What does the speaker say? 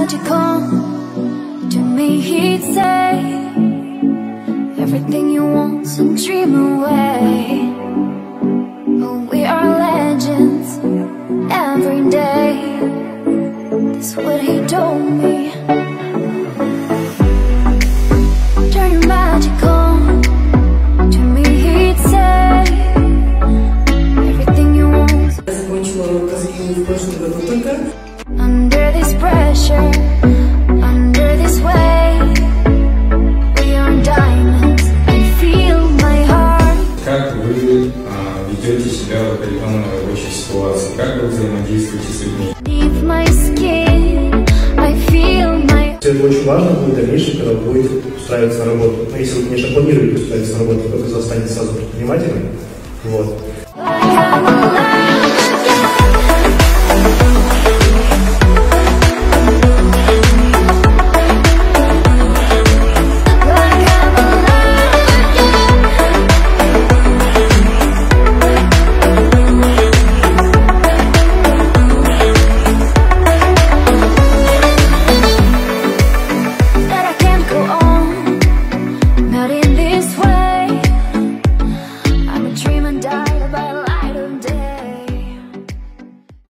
magical. To me he'd say everything you want, so dream away. But we are legends every day. That's what he told me. Turn your magic on. To me he'd say everything you want. Under this pressure, under this weight, we are diamonds. I feel my heart. Как вы ведете себя в определенной рабочей ситуации? Как вы взаимодействуете с людьми? Beneath my skin, I feel my... Это очень важно будет в дальнейшем, когда вы будете устраиваться на работу. Но если вы, конечно, планируете устраиваться на работу, то только останетесь сразу предпринимателем. Вот.